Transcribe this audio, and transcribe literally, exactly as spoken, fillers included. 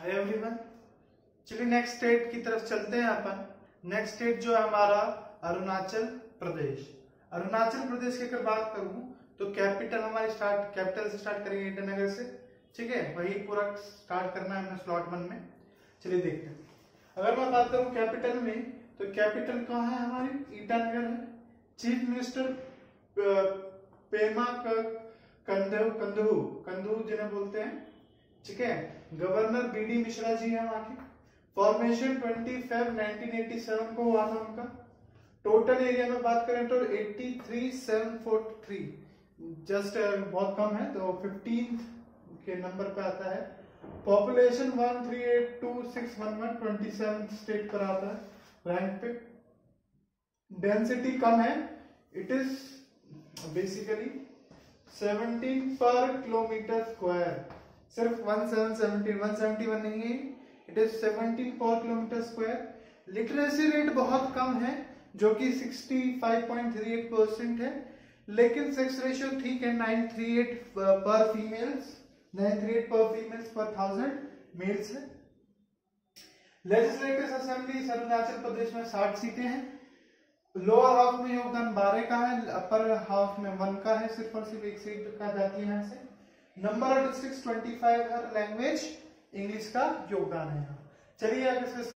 हाय everyone, चलिए next state की तरफ चलते हैं अपन। नेक्स्ट स्टेट जो है हमारा अरुणाचल प्रदेश। अरुणाचल प्रदेश की अगर बात करूं तो कैपिटल हमारी स्टार्ट कैपिटल से स्टार्ट करेंगे ईटानगर से, ठीक है। वही पूरा स्टार्ट करना है हमें स्लॉट वन में। चलिए देखते हैं। अगर मैं बात करूं कैपिटल में तो कैपिटल कहाँ है हमारी? ईटानगर है। चीफ मिनिस्टर पेमा कंधु कंधु कंधु जिन्हें बोलते हैं, ठीक है। Governor B D Mishra ji हैं वहां की। Formation twenty Feb nineteen eighty seven को हुआ था उनका। टोटल एरिया में बात करें तो eighty three seven forty three, just बहुत कम है तो फिफ्टीन के नंबर पे आता है। Population one three eight two six one one, twenty seven state पर आता है रैंक पे। डेंसिटी कम है, it is basically seventeen per kilometre square. सिर्फ one seven seventeen one seventy one नहीं है, it is seventeen per kilometre square. Literacy rate बहुत कम है जो कि sixty five point three eight percent है, लेकिन सेक्स रेशियो ठीक है, nine three eight per females nine three eight per females per thousand males है। लेजिस्लेटिव असेंबली अरुणाचल प्रदेश में साठ सीटें हैं। लोअर हाउस में योगदान बारह का है, अपर हाउस में वन का है, सिर्फ और सिर्फ एक सीट का जाती है यहाँ से। Number of districts twenty five है, लैंग्वेज इंग्लिश का योगदान है। चलिए अब इसमें